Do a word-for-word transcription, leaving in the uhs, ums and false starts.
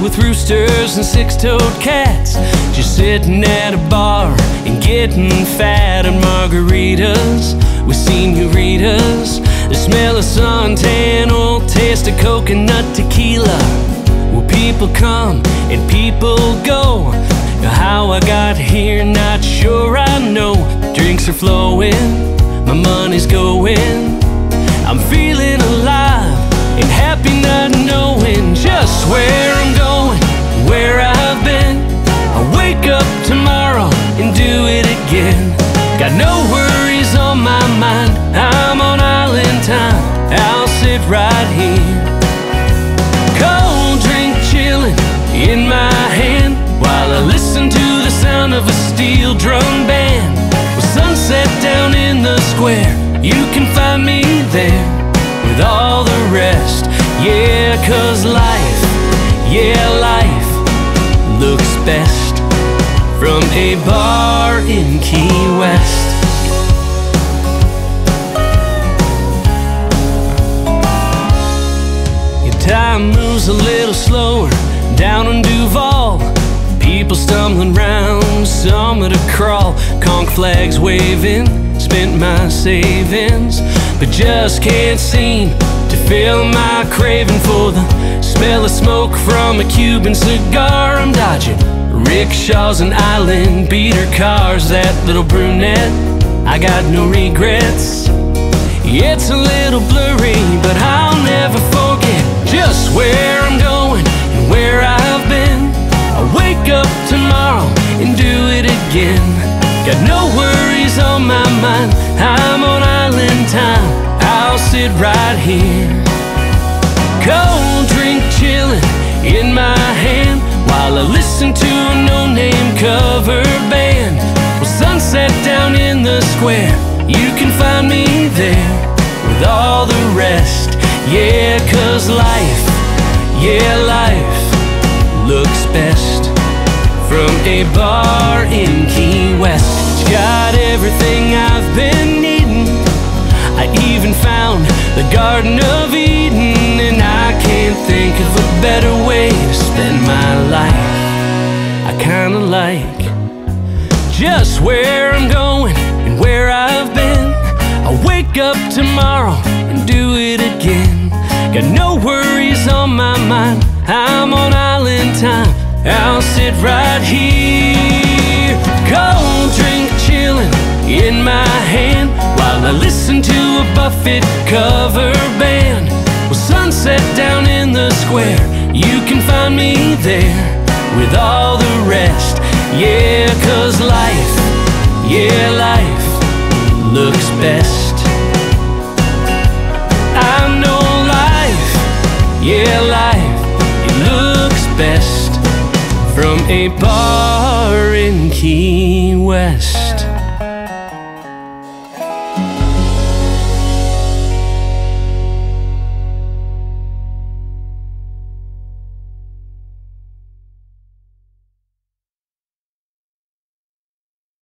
with roosters and six-toed cats, just sitting at a bar and getting fat on margaritas with senoritas. The smell of suntan oil, taste of coconut tequila. Well, people come and people go. How I got here, not sure I know. Drinks are flowing, my money's going. I'm feeling alive and happy not knowing just where I'm going, where I've been. I'll wake up tomorrow and do it again. Got no worries on my mind, I'm on island time. I'll sit right here, cold drink chilling in my hand, while I listen to the sound of a steel drum band. With sunset down in the square, you can find me there with all the rest. Yeah, 'cause life, yeah, life looks best from a bar in Key West. Your time moves a little slower down in Duval. People stumbling round, some at a crawl. Conch flags waving, spent my savings, but just can't seem to feel my craving for the smell of smoke from a Cuban cigar. I'm dodging rickshaws and island beater cars. That little brunette, I got no regrets. It's a little blurry, but I'll never forget just where I'm going and where I've been. I'll wake up tomorrow and do it again. Got no worries on my mind, I'm on island time. I'll sit right here, cold drink chilling in my hand, while I listen to a no-name cover band. Well, sunset down in the square, you can find me there with all the rest. Yeah, 'cause life, yeah, life looks best from a bar in Key West. It's got everything I've been needing. I even found the Garden of Eden, and I can't think of a better way to spend my life. I kinda like just where I'm going and where I've been. I'll wake up tomorrow and do it again. Got no worries on my mind, I'm on island time. I'll sit right here, cold drink chilling in my hand, while I listen to a Buffett cover band. Well, sunset down in the square, you can find me there with all the rest. Yeah, 'cause life, yeah, life looks best. I know life, yeah, life, it looks best from a bar in Key West.